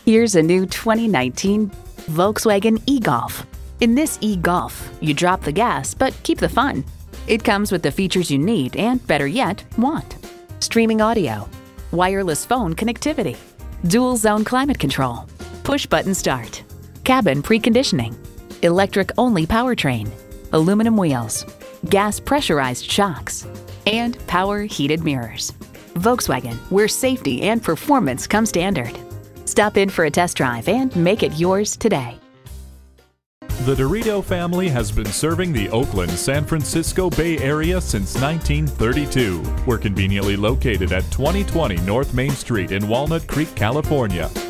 Here's a new 2019 Volkswagen e-Golf. In this e-Golf, you drop the gas but keep the fun. It comes with the features you need and, better yet, want. Streaming audio, wireless phone connectivity, dual-zone climate control, push-button start, cabin preconditioning, electric-only powertrain, aluminum wheels, gas pressurized shocks, and power heated mirrors. Volkswagen, where safety and performance come standard. Stop in for a test drive and make it yours today. The Dirito family has been serving the Oakland, San Francisco Bay Area since 1932. We're conveniently located at 2020 North Main Street in Walnut Creek, California.